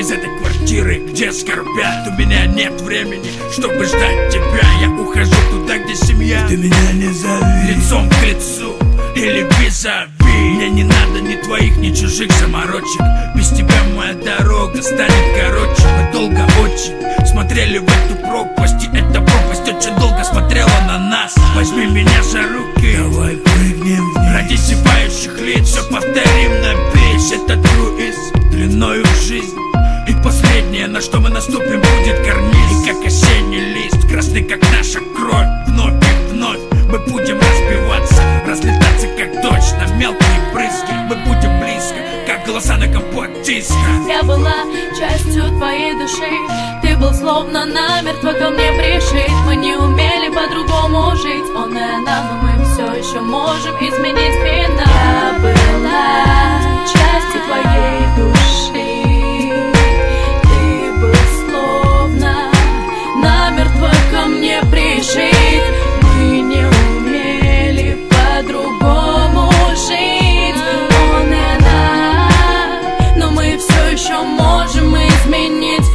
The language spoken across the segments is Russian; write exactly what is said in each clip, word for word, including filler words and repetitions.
из этой квартиры, где скорбят. У меня нет времени, чтобы ждать тебя. Я ухожу туда, где семья. Ты меня не зови лицом к лицу или визави. Мне не надо ни твоих, ни чужих заморочек. Без тебя моя дорога станет короче. Мы долго очень смотрели в эту пропасть, и эта пропасть очень долго смотрела на нас. Возьми меня за руки, давай прыгнем вниз. Ради зевающих лиц все повторим на бис. Этот круиз длиною в жизнь, и последнее, на что мы наступим, будет карниз. И как осенний лист, красный как наша кровь. Вновь и вновь мы будем разбиваться, разлетаться как дождь на мелкие брызги. Мы будем близко, как голоса на компот-диско. Я была частью твоей души, ты был словно намертво ко мне пришит. Мы не умели по-другому жить, он и она, но мы все еще можем изменить финал. Я была частью твоей души, ты был словно намертво ко мне пришит. Мы не умели по-другому жить, он и она, но мы все еще можем изменить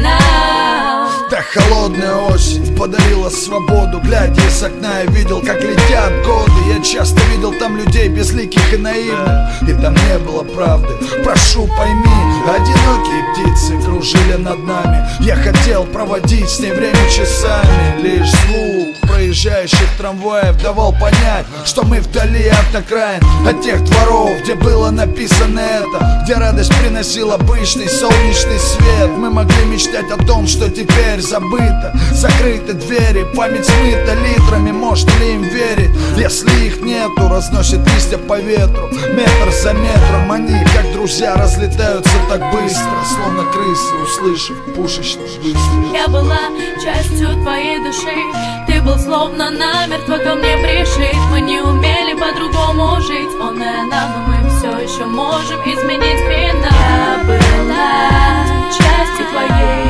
финал. Так холодная осень подарила свободу. Глядя из окна, я видел, как летят годы. Я часто видел там людей безликих и наивных, и там не было правды. Прошу, пойми, одинокие птицы кружили над нами. Я хотел проводить с ней время часами. Лишь звук проезжающих трамваев давал понять, что мы вдали от окраин, от тех дворов, где было написано это, где радость приносила обычный солнечный свет. Мы могли мечтать о том, что теперь забыто. Закрыты двери, память смыта литрами. Можно ли им верить, если их нету? Разносят листья по ветру, метр за метром. Они, как друзья, разлетаются так быстро, словно крысы, услышав пушечный выстрел. Я была частью твоей души, ты был словно намертво ко мне пришит. Мы не умели по-другому жить, он и она, но мы все еще можем изменить финал. Я была частью твоей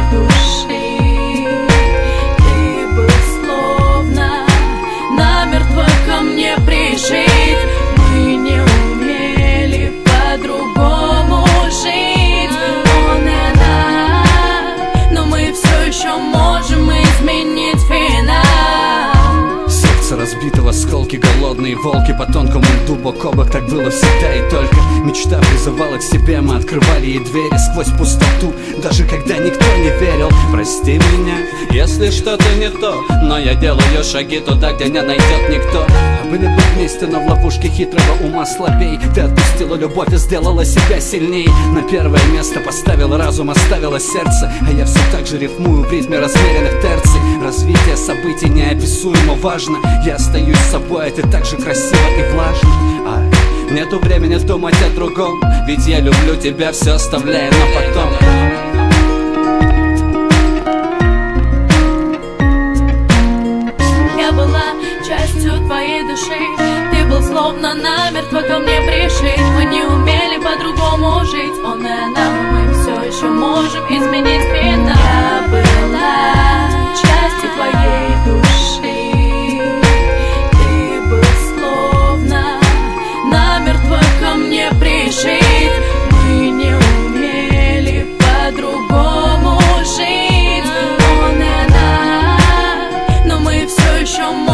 души, ты был словно намертво ко мне пришит. Мы не умели по-другому жить, он и она, но мы все еще можем изменить финал. Сердце разбито в осколки, голодные волки по тонкому льду бок о бок. Так было всегда и только мечта призывала к себе. Мы открывали ей двери сквозь пустоту, даже когда никто не верил. Прости меня, если что-то не то, но я делаю шаги туда, где не найдет никто. Были бы вместе, но в ловушке хитрого ума слабей. Ты отпустила любовь и сделала себя сильней. На первое место поставила разум, оставила сердце, а я все так же рифмую в ритме размеренных терций. Развитие событий неописуемо важно. Я остаюсь собой, а ты так же красиво и влажно. А нету времени думать о другом, ведь я люблю тебя, все оставляя на потом. Я была частью твоей души, ты был словно намертво ко мне пришит. Мы не умели по-другому жить, он и она, но мы все еще можем изменить финал. Я была частью твоей души, ты был словно намертво ко мне пришит. Мы не умели по-другому жить, он и она, но мы все еще можем